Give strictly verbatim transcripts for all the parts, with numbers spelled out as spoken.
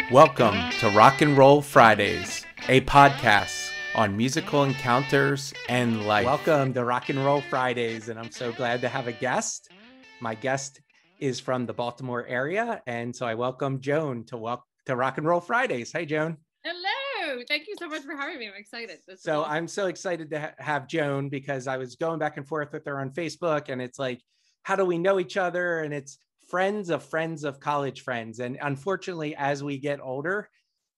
Welcome to Rock and Roll Fridays, a podcast on musical encounters and life. Welcome to Rock and Roll Fridays, and I'm so glad to have a guest. My guest is from the Baltimore area, and so I welcome Joan to welcome to Rock and Roll Fridays. Hey, Joan. Hello. Thank you so much for having me. I'm excited. This so awesome. I'm so excited to ha- have Joan because I was going back and forth with her on Facebook, and it's like, how do we know each other? And it's friends of friends of college friends. And unfortunately, as we get older,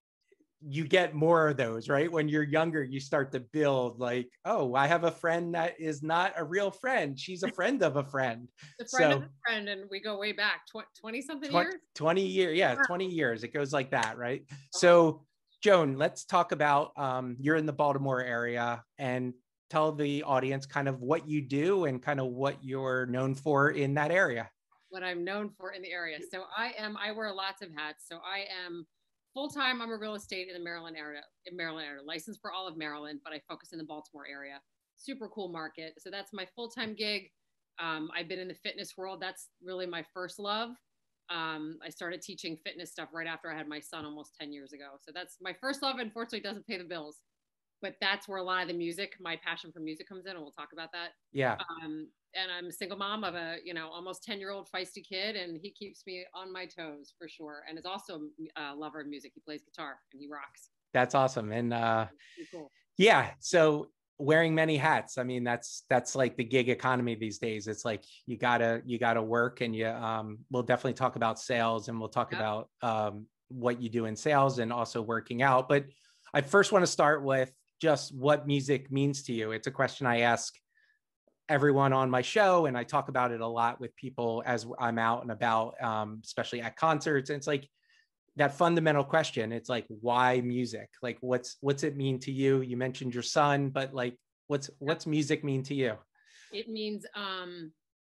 you get more of those, right? When you're younger, you start to build like, oh, I have a friend that is not a real friend. She's a friend of a friend. The friend so, of a friend, and we go way back, twenty something tw- years? twenty years, yeah, twenty years. It goes like that, right? So, Joan, let's talk about, um, you're in the Baltimore area, and tell the audience kind of what you do and kind of what you're known for in that area. What I'm known for in the area. So I am, I wear lots of hats. So I am full-time, I'm a real estate in the Maryland area, in Maryland area, licensed for all of Maryland, but I focus in the Baltimore area. Super cool market. So that's my full-time gig. Um, I've been in the fitness world. That's really my first love. Um, I started teaching fitness stuff right after I had my son almost ten years ago. So that's my first love. Unfortunately, doesn't pay the bills, but that's where a lot of the music, my passion for music comes in, and we'll talk about that. Yeah. Um, and I'm a single mom of a, you know, almost ten year old feisty kid, and he keeps me on my toes for sure. And is also a lover of music. He plays guitar and he rocks. That's awesome. And uh, cool. yeah, so wearing many hats. I mean, that's that's like the gig economy these days. It's like you gotta you gotta work, and you. Um, we'll definitely talk about sales, and we'll talk yep. about um, what you do in sales, and also working out. But I first want to start with just what music means to you. It's a question I ask everyone on my show, and I talk about it a lot with people as I'm out and about, um, especially at concerts. And it's like that fundamental question. It's like, why music? Like, what's what's it mean to you? You mentioned your son, but like, what's what's music mean to you? It means um,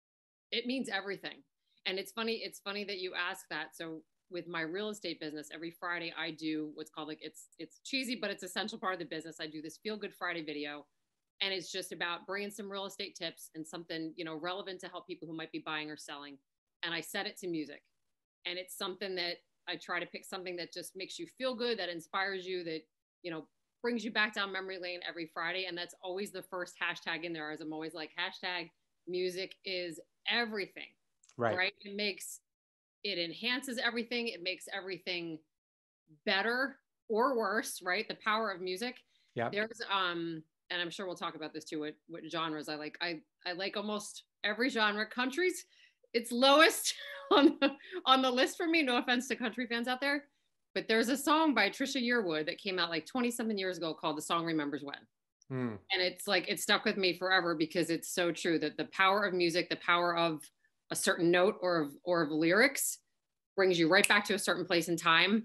it means everything. And it's funny. It's funny that you ask that. So with my real estate business, every Friday I do what's called like it's it's cheesy, but it's essential part of the business. I do this Feel Good Friday video. And it's just about bringing some real estate tips and something, you know, relevant to help people who might be buying or selling. And I set it to music. And it's something that I try to pick something that just makes you feel good, that inspires you, that, you know, brings you back down memory lane every Friday. And that's always the first hashtag in there, as I'm always like, hashtag music is everything. Right. Right. It makes, it enhances everything. It makes everything better or worse, right? The power of music. Yeah. There's, um, and I'm sure we'll talk about this too, what, what genres I like. I, I like almost every genre. Country's it's lowest on the, on the list for me. No offense to country fans out there, but there's a song by Trisha Yearwood that came out like twenty something years ago called The Song Remembers When. Mm. And it's like, it stuck with me forever because it's so true that the power of music, the power of a certain note or of, or of lyrics brings you right back to a certain place in time.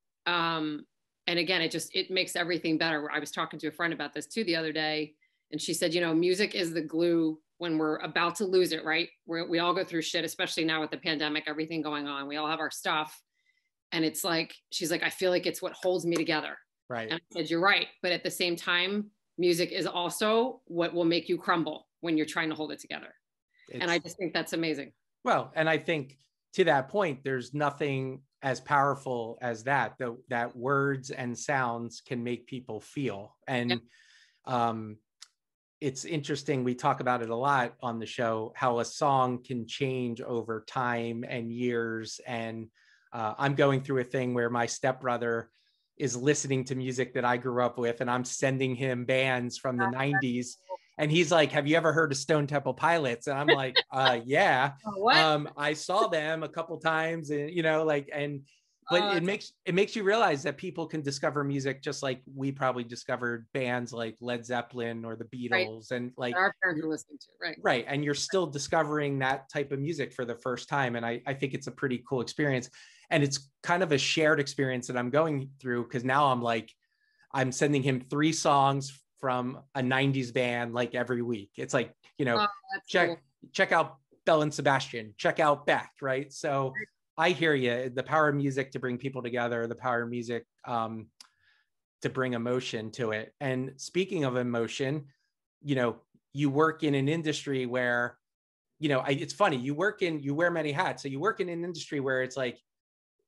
Um, And again, it just, it makes everything better. I was talking to a friend about this too the other day, and she said, you know, music is the glue when we're about to lose it, right? We're, we all go through shit, especially now with the pandemic, everything going on. We all have our stuff. And it's like, she's like, I feel like it's what holds me together. Right. And I said, you're right. But at the same time, music is also what will make you crumble when you're trying to hold it together. It's, and I just think that's amazing. Well, and I think to that point, there's nothing as powerful as that, the, that words and sounds can make people feel. And yep. um, it's interesting. We talk about it a lot on the show, how a song can change over time and years. And uh, I'm going through a thing where my stepbrother is listening to music that I grew up with, and I'm sending him bands from the nineties. And he's like, have you ever heard of Stone Temple Pilots? And I'm like, uh, yeah, what? um, I saw them a couple times, and, you know, like, and, but uh, it makes, it makes you realize that people can discover music just like we probably discovered bands like Led Zeppelin or the Beatles. Right. And like our parents are listening to, right. Right. And you're still discovering that type of music for the first time. And I, I think it's a pretty cool experience. And it's kind of a shared experience that I'm going through, because now I'm like, I'm sending him three songs from a nineties band like every week. It's like, you know, oh, check cool. check out Belle and Sebastian, check out Beck, right? So I hear you, the power of music to bring people together, the power of music um, to bring emotion to it. And speaking of emotion, you know, you work in an industry where, you know, I, it's funny, you work in, you wear many hats. So you work in an industry where it's like,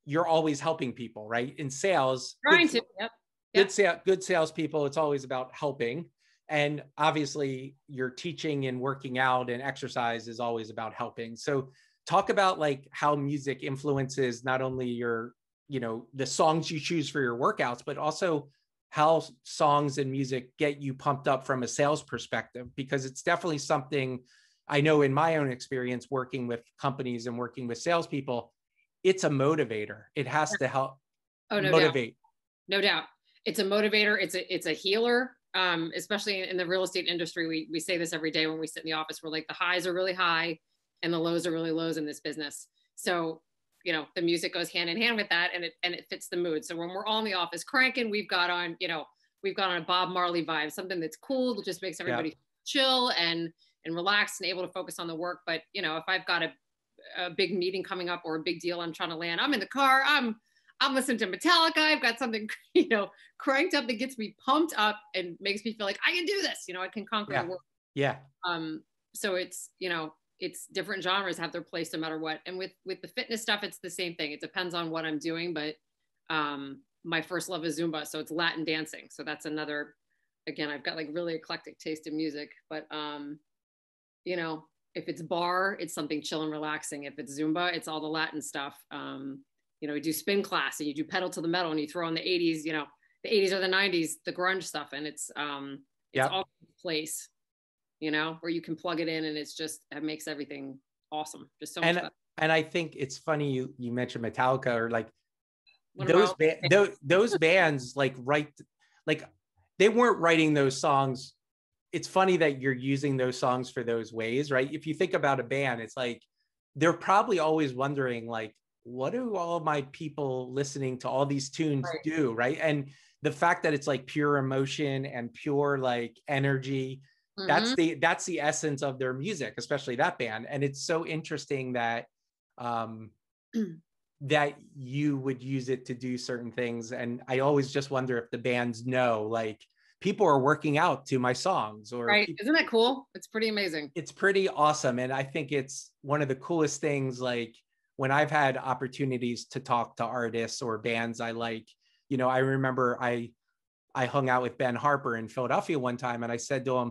you're always helping people, right? In sales, Trying good, to, yep. good, Yep. sale, good salespeople, it's always about helping. And obviously your teaching and working out and exercise is always about helping. So talk about like how music influences not only your, you know, the songs you choose for your workouts, but also how songs and music get you pumped up from a sales perspective, because it's definitely something I know in my own experience working with companies and working with salespeople, it's a motivator. It has to help oh, no motivate. Doubt. No doubt. It's a motivator. It's a, it's a healer. Um, especially in the real estate industry, we, we say this every day when we sit in the office, we're like, the highs are really high and the lows are really lows in this business. So, you know, the music goes hand in hand with that, and it, and it fits the mood. So when we're all in the office cranking, we've got on, you know, we've got on a Bob Marley vibe, something that's cool, that just makes everybody yeah. chill and, and relaxed and able to focus on the work. But, you know, if I've got a, a big meeting coming up or a big deal I'm trying to land, I'm in the car, I'm, I'm listening to Metallica. I've got something, you know, cranked up that gets me pumped up and makes me feel like I can do this. You know, I can conquer yeah. the world. Yeah. Um, so it's, you know, it's different genres have their place no matter what. And with, with the fitness stuff, it's the same thing. It depends on what I'm doing, but um, my first love is Zumba. So it's Latin dancing. So that's another, again, I've got like really eclectic taste in music, but um, you know, if it's bar, it's something chill and relaxing. If it's Zumba, it's all the Latin stuff. Um, you know, we do spin class and you do pedal to the metal and you throw on the eighties, you know, the eighties or the nineties, the grunge stuff. And it's, um, it's yep. all in place, you know, where you can plug it in and it's just, it makes everything awesome. Just so much and, fun. And I think it's funny you, you mentioned Metallica or like those, ba- those, those bands like write, like they weren't writing those songs. It's funny that you're using those songs for those ways, right? If you think about a band, it's like, they're probably always wondering like, what do all my people listening to all these tunes right. do, right? And the fact that it's like pure emotion and pure like energy, mm-hmm. that's the that's the essence of their music, especially that band. And it's so interesting that um, that you would use it to do certain things. And I always just wonder if the bands know, like, people are working out to my songs, or right. people, isn't that cool? It's pretty amazing. It's pretty awesome. And I think it's one of the coolest things, like when I've had opportunities to talk to artists or bands I like, you know, I remember I, I hung out with Ben Harper in Philadelphia one time, and I said to him,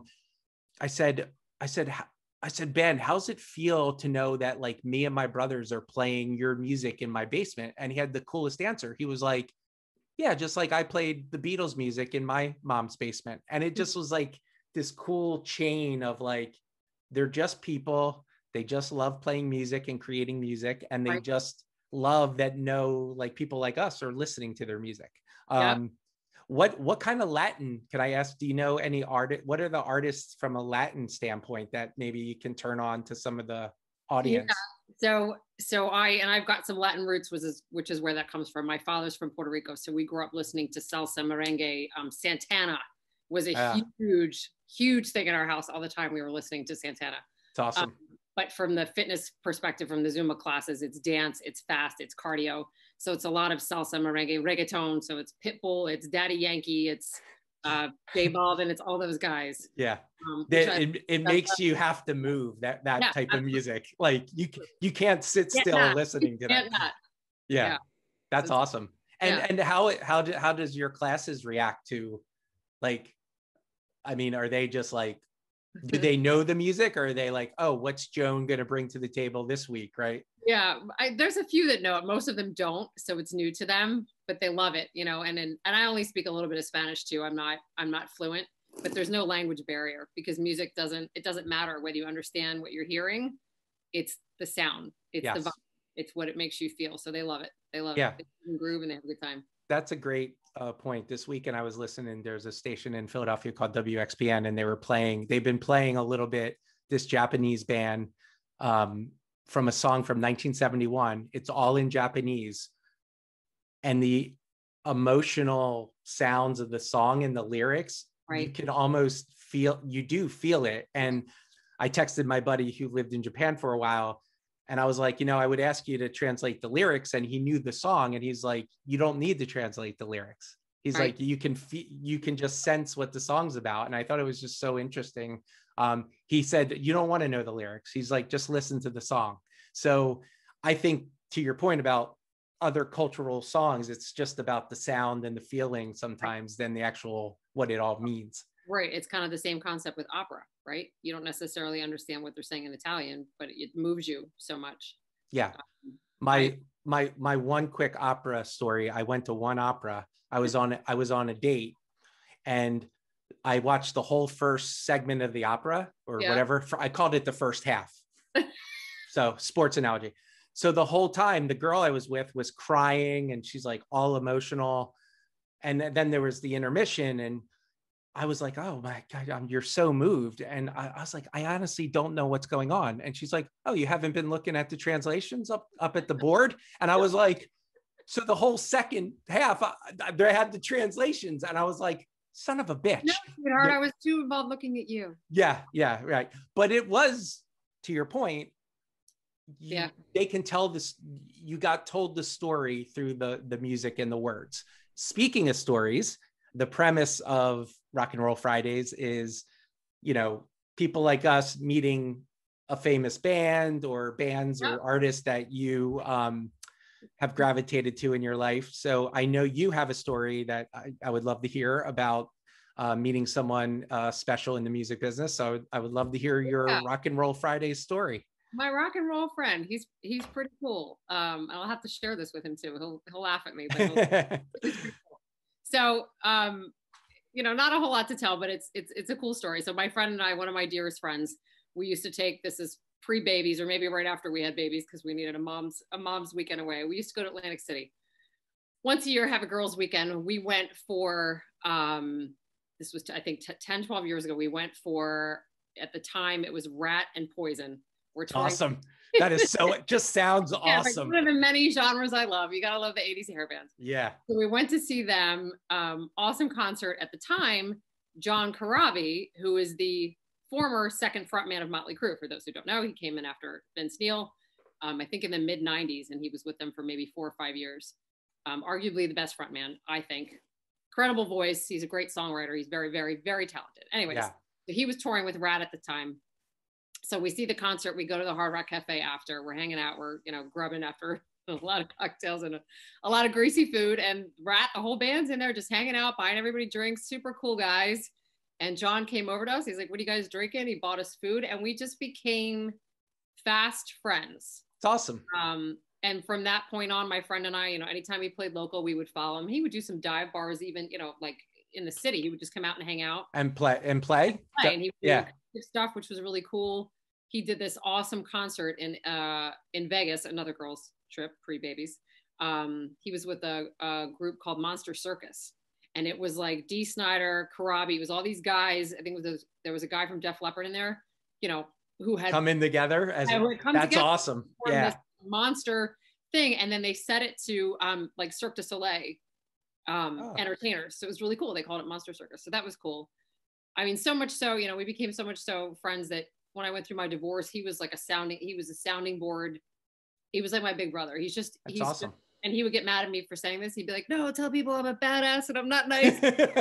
I said, I said, I said, Ben, how's it feel to know that like me and my brothers are playing your music in my basement? And he had the coolest answer. He was like, yeah, just like I played the Beatles music in my mom's basement. And it just was like this cool chain of like, they're just people. They just love playing music and creating music. And they right. just love that know like people like us are listening to their music. Yeah. Um, what, what kind of Latin, can I ask, do you know any art? What are the artists from a Latin standpoint that maybe you can turn on to some of the audience? Yeah. So, so I, and I've got some Latin roots, which is, which is where that comes from. My father's from Puerto Rico. So we grew up listening to salsa, merengue. um, Santana was a uh, huge, huge thing in our house all the time. We were listening to Santana. It's awesome. Um, but from the fitness perspective, from the Zumba classes, it's dance, it's fast, it's cardio. So it's a lot of salsa, merengue, reggaeton. So it's Pitbull, it's Daddy Yankee, it's uh, J Balvin, it's all those guys. Yeah. Um, It, I, it, it makes you have to move, that, that yeah, type absolutely. of music. Like you, you can't sit can't still not. listening to that. Not. Yeah. yeah. That's so, awesome. And, yeah. and how, how, do, how does your classes react to, like, I mean, are they just like, do they know the music, or are they like, oh, what's Joan going to bring to the table this week? Right. Yeah. I, there's a few that know it. Most of them don't. So it's new to them, but they love it, you know, and, and, and I only speak a little bit of Spanish too. I'm not, I'm not fluent, but there's no language barrier, because music doesn't, it doesn't matter whether you understand what you're hearing. It's the sound. It's yes. the vibe. It's what it makes you feel. So they love it. They love yeah. it. They can groove and they have a good time. That's a great uh, point. This weekend I was listening, there's a station in Philadelphia called W X P N, and they were playing, they've been playing a little bit, this Japanese band um, from a song from nineteen seventy-one. It's all in Japanese. And the emotional sounds of the song and the lyrics, right. you can almost feel, you do feel it. And I texted my buddy who lived in Japan for a while, and I was like, you know, I would ask you to translate the lyrics, and he knew the song, and he's like, you don't need to translate the lyrics. He's right. like, you can fe- you can just sense what the song's about. And I thought it was just so interesting. Um, he said, you don't want to know the lyrics. He's like, just listen to the song. So I think, to your point about other cultural songs. It's just about the sound and the feeling sometimes than the actual what it all means. Right. It's kind of the same concept with opera, right? You don't necessarily understand what they're saying in Italian, but it moves you so much. Yeah. Um, My I, my my one quick opera story. I went to one opera. I was on I was on a date, and I watched the whole first segment of the opera or yeah. whatever. For, I called it the first half. So sports analogy. So the whole time the girl I was with was crying and she's like all emotional. And then there was the intermission and I was like, oh my God, I'm, you're so moved. And I, I was like, I honestly don't know what's going on. And she's like, oh, you haven't been looking at the translations up, up at the board? And I was like, so the whole second half, I, I had the translations. And I was like, son of a bitch. No, sweetheart, yeah. I was too involved looking at you. Yeah, yeah, right. But it was, to your point, you, yeah, they can tell this, you got told the story through the, the music and the words. Speaking of stories, the premise of Rock and Roll Fridays is, you know, people like us meeting a famous band or bands yep. or artists that you um, have gravitated to in your life. So I know you have a story that I, I would love to hear about uh, meeting someone uh, special in the music business. So I would love to hear your yeah. Rock and Roll Fridays story. My rock and roll friend, he's he's pretty cool. Um, I'll have to share this with him too. He'll he'll laugh at me. But he'll, he's pretty cool. So, um, you know, not a whole lot to tell, but it's it's it's a cool story. So my friend and I, one of my dearest friends, we used to take, this is pre-babies or maybe right after we had babies because we needed a mom's a mom's weekend away. We used to go to Atlantic City once a year, have a girls' weekend. We went for um, this was I think ten, twelve years ago. We went for, at the time it was RATT and Poison. We're touring. Awesome. That is so, it just sounds yeah, awesome. Like one of the many genres I love. You gotta love the eighties hair bands. Yeah. So we went to see them. Um, awesome concert. At the time, Joan Corabi, who is the former second frontman of Motley Crue, for those who don't know, he came in after Vince Neil, um, I think in the mid nineties, and he was with them for maybe four or five years. Um, arguably the best frontman, I think. Incredible voice. He's a great songwriter. He's very, very, very talented. Anyways, yeah. So he was touring with RATT at the time. So we see the concert, we go to the Hard Rock Cafe after, we're hanging out, we're, you know, grubbing after a lot of cocktails and a, a lot of greasy food, and RATT, the whole band's in there just hanging out, buying everybody drinks, super cool guys. And John came over to us. He's like, what are you guys drinking? He bought us food and we just became fast friends. It's awesome. Um, and from that point on, my friend and I, you know, anytime he played local, we would follow him. He would do some dive bars, even, you know, like in the city, he would just come out and hang out. And play, and play? play. And he would yeah. do stuff, which was really cool. He did this awesome concert in uh, in Vegas, another girls' trip, pre-babies. Um, he was with a, a group called Monster Circus. And it was like Dee Snider, Corabi, it was all these guys. I think it was a, there was a guy from Def Leppard in there, you know, who had come in together. As a, come that's together awesome. Yeah. This monster thing. And then they set it to um, like Cirque du Soleil um, oh. entertainers. So it was really cool. They called it Monster Circus. So that was cool. I mean, so much so, you know, we became so much so friends that when I went through my divorce, he was like a sounding, he was a sounding board. He was like my big brother. He's just, that's he's awesome. Just, and he would get mad at me for saying this. He'd be like, no, tell people I'm a badass and I'm not nice.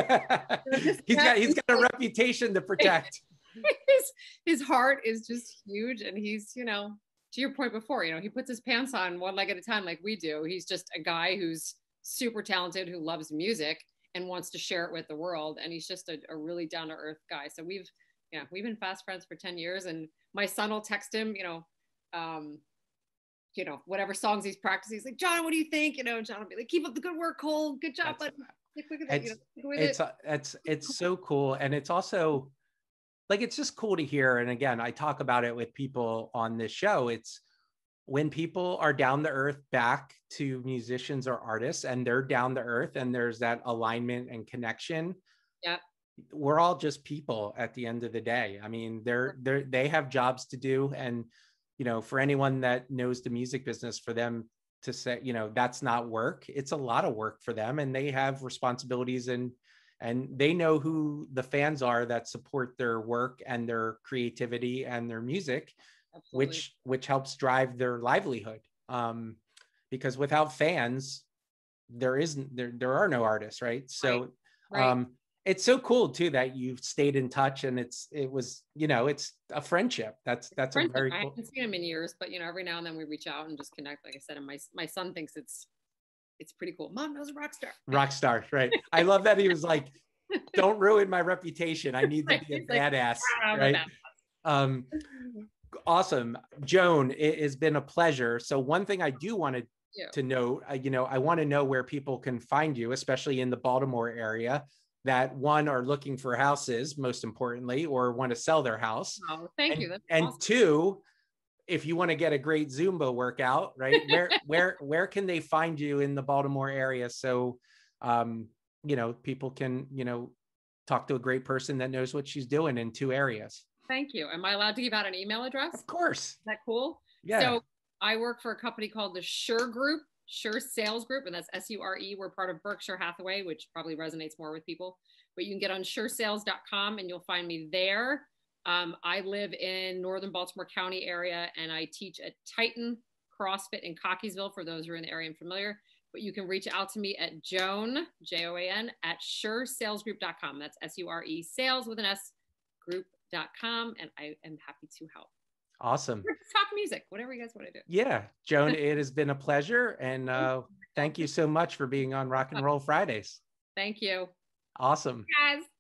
he's got, he's got a reputation to protect. his, his heart is just huge. And he's, you know, to your point before, you know, he puts his pants on one leg at a time like we do. He's just a guy who's super talented, who loves music and wants to share it with the world. And he's just a, a really down to earth guy. So we've, yeah, we've been fast friends for ten years, and my son will text him, you know, um, you know, whatever songs he's practicing. He's like, John, what do you think? You know, John will be like, keep up the good work, Cole. Good job, bud. It's, you know, it's, it. it's, it's so cool. And it's also like, it's just cool to hear. And again, I talk about it with people on this show. It's when people are down to earth back to musicians or artists, and they're down to earth and there's that alignment and connection. Yeah. We're all just people at the end of the day. I mean, they're, they're, they have jobs to do. And, you know, for anyone that knows the music business, for them to say, you know, that's not work. It's a lot of work for them, and they have responsibilities, and, and they know who the fans are that support their work and their creativity and their music, Absolutely. which, which helps drive their livelihood. Um, because without fans, there isn't, there, there are no artists. Right. So, right. Right. um, it's so cool too that you've stayed in touch, and it's, it was, you know, it's a friendship. That's, that's friendship. a very cool. I haven't seen him in years, but you know, every now and then we reach out and just connect. Like I said, and my, my son thinks it's it's pretty cool. Mom knows a rock star. Rock star, right? I love that he was like, "Don't ruin my reputation. I need to be a badass." Like, right? A badass. Um, awesome, Joan. It has been a pleasure. So one thing I do want to to note, uh, you know, I want to know where people can find you, especially in the Baltimore area, that one are looking for houses, most importantly, or want to sell their house. Oh, thank and, you. That's and awesome. two, if you want to get a great Zumba workout, right? Where where where can they find you in the Baltimore area? So, um, you know, people can, you know, talk to a great person that knows what she's doing in two areas. Thank you. Am I allowed to give out an email address? Of course. Is that cool? Yeah. So I work for a company called the Sure Group, Sure Sales Group, and that's S U R E. We're part of Berkshire Hathaway, which probably resonates more with people. But you can get on sure sales dot com and you'll find me there. Um, I live in Northern Baltimore County area, and I teach at Titan CrossFit in Cockeysville, for those who are in the area and familiar. But you can reach out to me at Joan, J O A N, at sure sales group dot com. That's S U R E, sales with an S, group dot com, and I am happy to help. Awesome. Talk music, whatever you guys want to do. Yeah, Joan, it has been a pleasure. And uh, thank you so much for being on Rock and Roll Fridays. Thank you. Awesome. Guys.